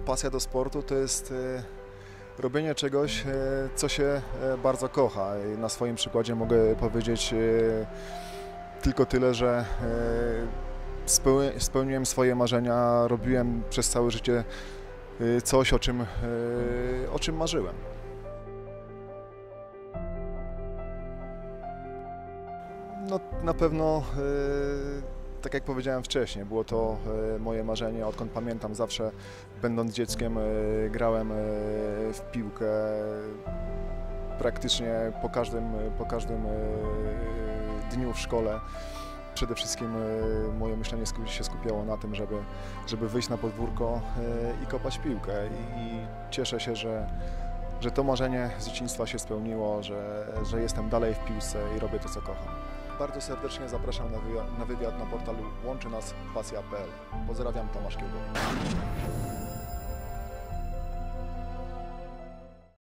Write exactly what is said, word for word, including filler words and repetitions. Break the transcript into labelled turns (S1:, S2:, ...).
S1: pasja do sportu to jest robienie czegoś, co się bardzo kocha. I na swoim przykładzie mogę powiedzieć tylko tyle, że spełniłem swoje marzenia, robiłem przez całe życie coś, o czym, o czym marzyłem. No, na pewno, tak jak powiedziałem wcześniej, było to moje marzenie. Odkąd pamiętam, zawsze będąc dzieckiem grałem w piłkę. Praktycznie po każdym, po każdym dniu w szkole. Przede wszystkim moje myślenie się skupiało na tym, żeby, żeby wyjść na podwórko i kopać piłkę. I cieszę się, że, że to marzenie z dzieciństwa się spełniło, że, że jestem dalej w piłce i robię to, co kocham. Bardzo serdecznie zapraszam na wywiad na, wywiad na portalu łączy nas pasja kropka p l. Pozdrawiam, Tomasz Kiełbor.